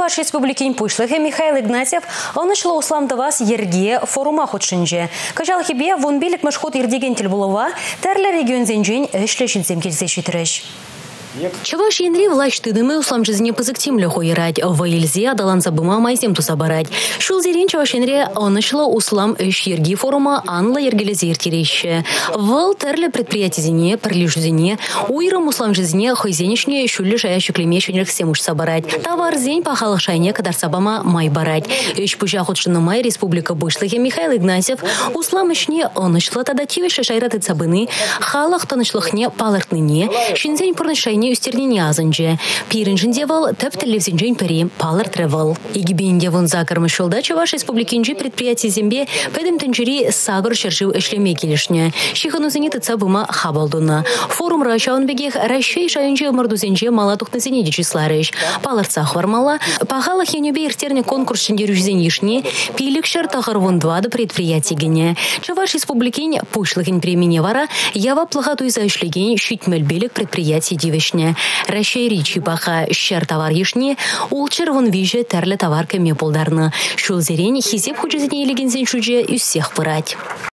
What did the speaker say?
Чуваш Республикин пушлыхе Михаил Игнатьев онышлы усламдывас ерге форума худшинже. Кажал хибе вон билик машхут ердеген телбулова тәрлі регион зенжен эшлешінсем келсе шитреш. Чаваш енри власть тыдымы услам жизни позыктимлю хойрать, в Ильзе адалан забыма майзем тусабарать. Шул зерен чаваш енри онышлы услам эш ерги форума анла ергелезе иртиреще. Вал терле предприятие зене, прилиш зене, уйрам услам жизни хойзенешне шулли шаящу клемещенек семуш сабарать. Товар зень пахалых шайне кадар сабама май барать. Эш пужа худшины май республика Бушлыхе Михаил Игнатьев услам эшне онышлы тадативеше шайраты цабыны, халах танышлыхне палыртныне, шинзень пурныш шайне устернение азанже. Пиринжин девал теп телевизинжин пери палар тревел. Игибин девон закармы шулда Чуваш республикинжи предприятие зембе педем тенджери сагр шершив эшлеме келешне. Шихану зенит цабыма хабалдуна. Форум райшаун бегех райшей шайынжи мордузенже мала тухназене дичисларыш. Палар цахвар мала. Пахалах янюбе иртерне конкурс шиндерюзенишне. Пилик шер тахарвон 2 до предприятия гене. Чуваш республикин пушлыхин премине вара ява плохату из-за эшлеген щитмель белик предприятие дивешне. Рашей ричи баха щер товар ешне, ул червон виже терле товар кеме полдарны. Шул зерень хизеп худжезіне елегензен шудже үссех пырать.